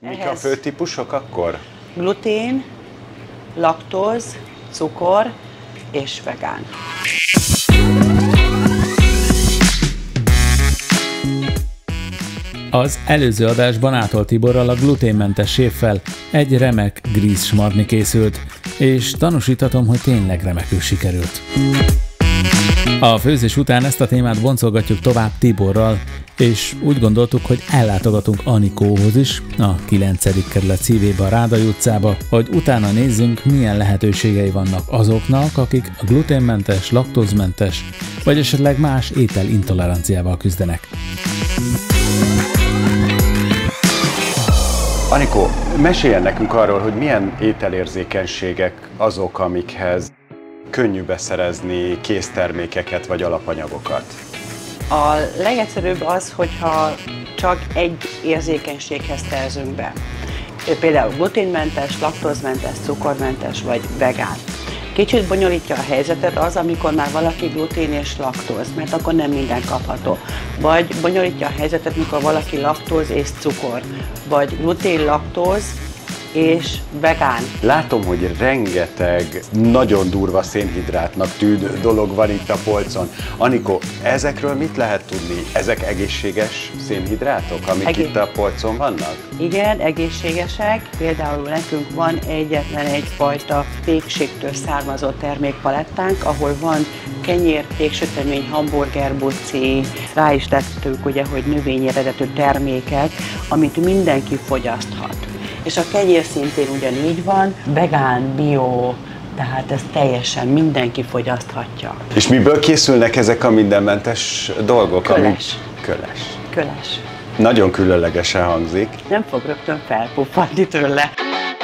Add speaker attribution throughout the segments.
Speaker 1: Mik a fő típusok akkor?
Speaker 2: Glutén, laktóz, cukor és vegán.
Speaker 3: Az előző adásban Átol Tiborral, a gluténmentes séffel egy remek grízsmarni készült, és tanúsíthatom, hogy tényleg remekül sikerült. A főzés után ezt a témát boncolgatjuk tovább Tiborral, és úgy gondoltuk, hogy ellátogatunk Anikóhoz is, a 9. kerület szívében, a Rádai utcába, hogy utána nézzünk, milyen lehetőségei vannak azoknak, akik a gluténmentes, laktózmentes, vagy esetleg más ételintoleranciával küzdenek.
Speaker 1: Anikó, meséljen nekünk arról, hogy milyen ételérzékenységek azok, amikhez könnyű beszerezni késztermékeket vagy alapanyagokat.
Speaker 2: A legegyszerűbb az, hogyha csak egy érzékenységhez szerzünk be. Például gluténmentes, laktózmentes, cukormentes vagy vegán. Kicsit bonyolítja a helyzetet az, amikor már valaki glutén és laktóz, mert akkor nem minden kapható. Vagy bonyolítja a helyzetet, mikor valaki laktóz és cukor, vagy glutén, laktóz és vegán.
Speaker 1: Látom, hogy rengeteg nagyon durva szénhidrátnak tűnő dolog van itt a polcon. Anikó, ezekről mit lehet tudni? Ezek egészséges szénhidrátok, amik itt a polcon vannak?
Speaker 2: Igen, egészségesek. Például nekünk van egyetlen egyfajta pékségtől származó termékpalettánk, ahol van kenyér, péksütemény, hamburger, buci, rá is tettük ugye, hogy növényi eredetű termékek, amit mindenki fogyaszthat. És a kenyér szintén ugyanígy van, vegán, bio, tehát ezt teljesen mindenki fogyaszthatja.
Speaker 1: És miből készülnek ezek a mindenmentes dolgok?
Speaker 2: Köles.
Speaker 1: Köles.
Speaker 2: Köles.
Speaker 1: Nagyon különlegesen hangzik.
Speaker 2: Nem fog rögtön felpuffadni tőle.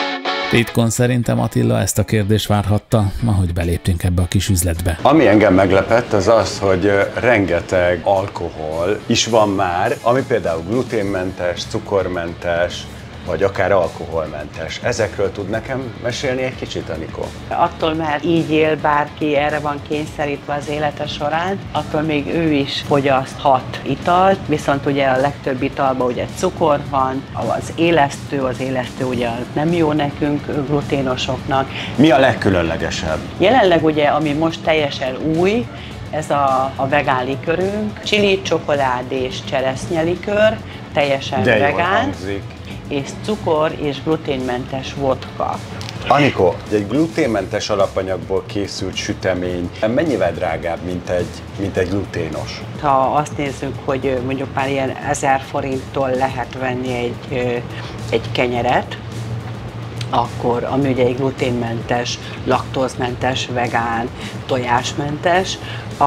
Speaker 3: Titkon szerintem Attila ezt a kérdést várhatta, ahogy beléptünk ebbe a kis üzletbe.
Speaker 1: Ami engem meglepett, az az, hogy rengeteg alkohol is van már, ami például gluténmentes, cukormentes, vagy akár alkoholmentes. Ezekről tud nekem mesélni egy kicsit, Anikó?
Speaker 2: Attól, mert így él bárki, erre van kényszerítve az élete során, attól még ő is fogyaszthat italt, viszont ugye a legtöbb italban ugye cukor van, az élesztő ugye nem jó nekünk, gluténosoknak.
Speaker 1: Mi a legkülönlegesebb?
Speaker 2: Jelenleg ugye, ami most teljesen új, ez a vegán likörünk, chili, csokoládés, cseresznyelikör, teljesen
Speaker 1: de
Speaker 2: vegán.
Speaker 1: Jól hangzik.
Speaker 2: És cukor és gluténmentes vodka.
Speaker 1: Anikó, egy gluténmentes alapanyagból készült sütemény mennyivel drágább, mint egy gluténos?
Speaker 2: Ha azt nézzük, hogy mondjuk már ilyen 1000 forinttól lehet venni egy kenyeret, akkor ami ugye egy gluténmentes, laktózmentes, vegán, tojásmentes,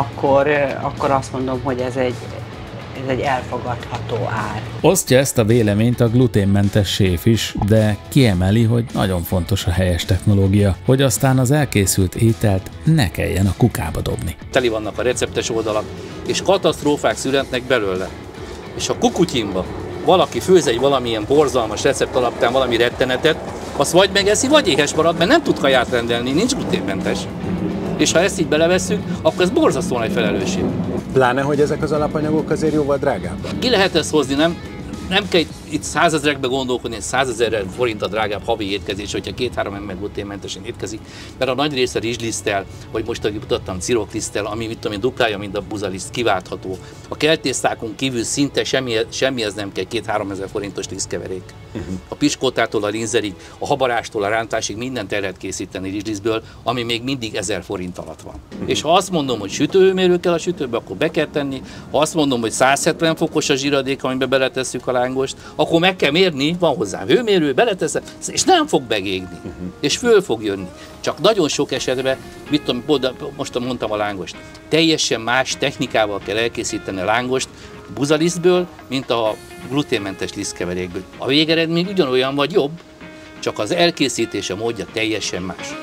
Speaker 2: akkor azt mondom, hogy ez egy elfogadható ár.
Speaker 3: Osztja ezt a véleményt a gluténmentes séf is, de kiemeli, hogy nagyon fontos a helyes technológia, hogy aztán az elkészült ételt ne kelljen a kukába dobni.
Speaker 4: Teli vannak a receptes oldalak, és katasztrófák születnek belőle. És ha kukutyinba valaki főz egy valamilyen borzalmas recept alapján valami rettenetet, azt vagy megeszi, vagy éhes marad, mert nem tud kaját rendelni, nincs gluténmentes. És ha ezt így belevesszük, akkor ez borzasztóan egy felelősség.
Speaker 1: Pláne, hogy ezek az alapanyagok azért jóval drágábbak.
Speaker 4: Ki lehet ezt hozni, nem kell itt 100 000-ekbe gondolkodni, 100 000 forint a drágább havi étkezés, hogyha 2-3 ember gluténmentesen étkezik, mert a nagy része rizsliszttel, vagy most, ahogy mutattam, cirokliszttel, ami mit tudom én, duplája, mint a buzaliszt, kiváltható. A keltésztákon kívül szinte semmihez nem kell 2-3 ezer forintos lisztkeverék. A piskótától a linzerig, a habarástól a rántásig mindent el lehet készíteni rizslisztből, ami még mindig 1000 forint alatt van. És ha azt mondom, hogy sütőhőmérő kell a sütőbe, akkor be kell tenni. Ha azt mondom, hogy 170 fokos a zsíradék, amiben beletesszük a lángost, akkor meg kell mérni, van hozzá hőmérő, beleteszem, és nem fog megégni, és föl fog jönni. Csak nagyon sok esetben, mit tudom, most mondtam a lángost, teljesen más technikával kell elkészíteni a lángost buzalisztből, mint a gluténmentes lisztkeverékből. A végeredmény ugyanolyan vagy jobb, csak az elkészítése módja teljesen más.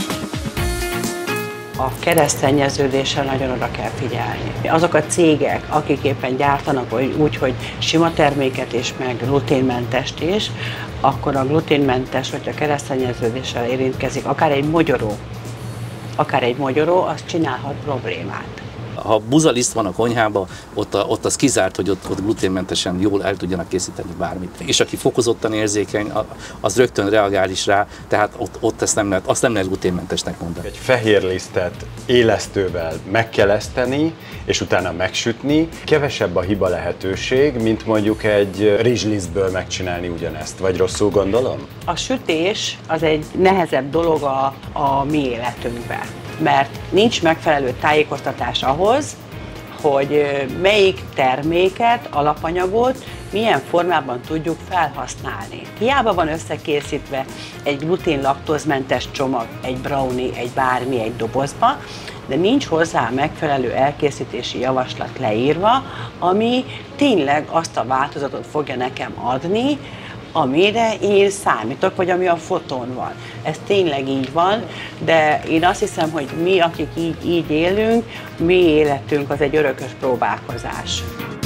Speaker 2: A keresztszennyeződésre nagyon oda kell figyelni. Azok a cégek, akik éppen gyártanak úgy, hogy sima terméket és meg gluténmentest is, akkor a gluténmentes, vagy a keresztszennyeződéssel érintkezik, akár egy mogyoró, az csinálhat problémát.
Speaker 4: Ha buzaliszt van a konyhában, ott az kizárt, hogy ott gluténmentesen jól el tudjanak készíteni bármit. És aki fokozottan érzékeny, az rögtön reagál is rá, tehát ott azt nem lehet gluténmentesnek mondani.
Speaker 1: Egy fehér lisztet élesztővel megkeleszteni, és utána megsütni, kevesebb a hiba lehetőség, mint mondjuk egy rizslisztből megcsinálni ugyanezt. Vagy rosszul gondolom?
Speaker 2: A sütés az egy nehezebb dolog a mi életünkben, mert nincs megfelelő tájékoztatás ahhoz, hogy melyik terméket, alapanyagot milyen formában tudjuk felhasználni. Hiába van összekészítve egy glutén-laktózmentes csomag, egy brownie, egy bármi egy dobozba, de nincs hozzá megfelelő elkészítési javaslat leírva, ami tényleg azt a változatot fogja nekem adni, amire én számítok, vagy ami a fotón van. Ez tényleg így van, de én azt hiszem, hogy mi, akik így élünk, mi életünk az egy örökös próbálkozás.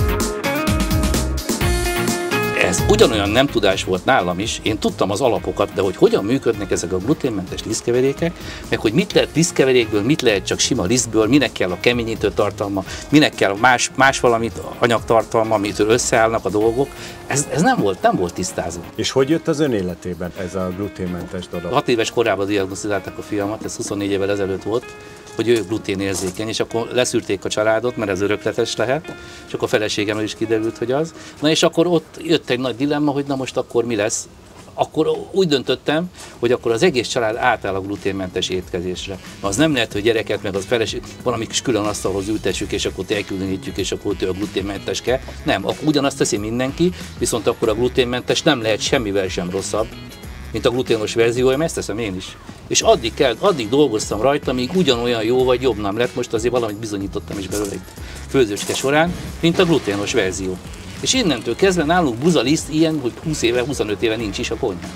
Speaker 4: Ez ugyanolyan nem tudás volt nálam is, én tudtam az alapokat, de hogy hogyan működnek ezek a gluténmentes lisztkeverékek, meg hogy mit lehet lisztkeverékből, mit lehet csak sima lisztből, minek kell a keményítő tartalma, minek kell más valamit anyagtartalma, amitől összeállnak a dolgok, ez nem volt tisztázva.
Speaker 1: És hogy jött az ön életében ez a gluténmentes dolog?
Speaker 4: 6 éves korában diagnosztizálták a fiamat, ez 24 évvel ezelőtt volt, hogy ő gluténérzékeny, és akkor leszűrték a családot, mert ez örökletes lehet, és akkor a feleségemről is kiderült, hogy az. Na és akkor ott jött egy nagy dilemma, hogy na most akkor mi lesz. Akkor úgy döntöttem, hogy akkor az egész család átáll a gluténmentes étkezésre. Az nem lehet, hogy gyereket meg az feleség valami kis külön asztalhoz ültessük, és akkor elkülönítjük, és akkor ő a gluténmenteske. Nem, akkor ugyanazt teszi mindenki, viszont akkor a gluténmentes nem lehet semmivel sem rosszabb, mint a gluténos verziója, ezt teszem én is. És addig dolgoztam rajta, míg ugyanolyan jó vagy jobb nem lett, most azért valamit bizonyítottam is belőle egy főzőcske során, mint a gluténos verzió. És innentől kezdve nálunk buzaliszt ilyen, hogy 20 éve, 25 éve nincs is a konyhán.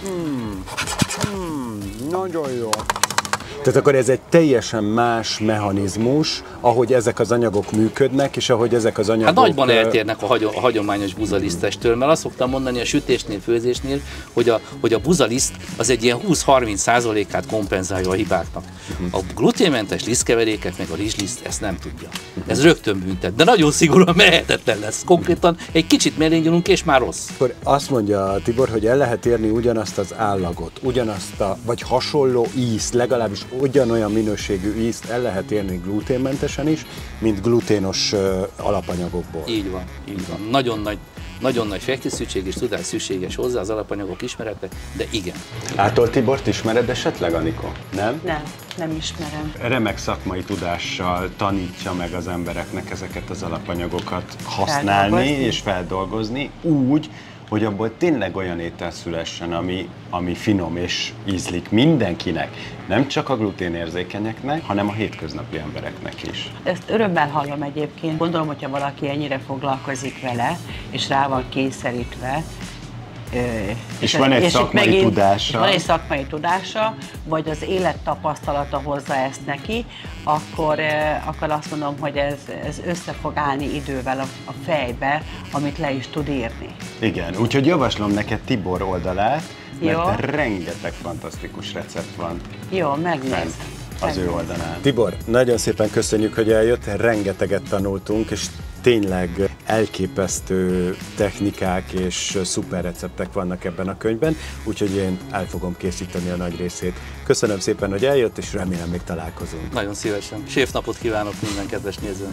Speaker 1: Nagyon jó. Tehát akkor ez egy teljesen más mechanizmus, ahogy ezek az anyagok működnek, és ahogy ezek az anyagok...
Speaker 4: Hát nagyban eltérnek a hagyományos buzalisztestől, mert azt szoktam mondani a sütésnél, főzésnél, hogy a buzaliszt az egy ilyen 20-30%-át kompenzálja a hibáknak. A gluténmentes lisztkeveréket, meg a rizsliszt ezt nem tudja. Ez rögtön büntet, de nagyon szigorúan mehetetlen lesz. Konkrétan egy kicsit mellé nyúlunk, és már rossz.
Speaker 1: Akkor azt mondja Tibor, hogy el lehet érni ugyanazt az állagot, ugyanazt vagy hasonló ízt, legalábbis ugyanolyan minőségű ízt el lehet érni gluténmentesen is, mint gluténos alapanyagokból.
Speaker 4: Így van, így van. Nagyon nagy felkészültség és tudás szükséges hozzá, az alapanyagok ismerete, de igen. Átol
Speaker 1: Tibort ismered esetleg, Anikó? Nem?
Speaker 2: Nem ismerem.
Speaker 1: Remek szakmai tudással tanítja meg az embereknek ezeket az alapanyagokat használni és feldolgozni úgy, hogy abból tényleg olyan étel szülessen, ami finom és ízlik mindenkinek, nem csak a gluténérzékenyeknek, hanem a hétköznapi embereknek is.
Speaker 2: Ezt örömmel hallom egyébként. Gondolom, hogyha valaki ennyire foglalkozik vele, és rá van kényszerítve,
Speaker 1: és van egy szakmai tudása.
Speaker 2: Van egy szakmai tudása, vagy az élettapasztalata hozza ezt neki, akkor azt mondom, hogy ez össze fog állni idővel a fejbe, amit le is tud írni.
Speaker 1: Igen, úgyhogy javaslom neked Tibor oldalát, mert rengeteg fantasztikus recept van.
Speaker 2: Jó, megnézd.
Speaker 1: Az ő oldalán. Tibor, nagyon szépen köszönjük, hogy eljött, rengeteget tanultunk, és tényleg elképesztő technikák és szuper receptek vannak ebben a könyvben, úgyhogy én el fogom készíteni a nagy részét. Köszönöm szépen, hogy eljött, és remélem még találkozunk.
Speaker 4: Nagyon szívesen. Séfnapot kívánok minden kedves nézőnek.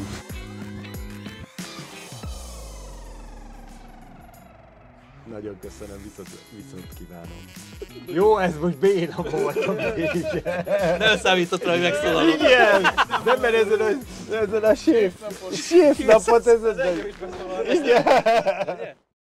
Speaker 1: Nagyon köszönöm, viszont kívánom. Jó, ez most béna volt a vége.
Speaker 4: Nem számítottam, hogy megszólalok.
Speaker 1: Igen, nem, mert ezen a séfnapot, igen.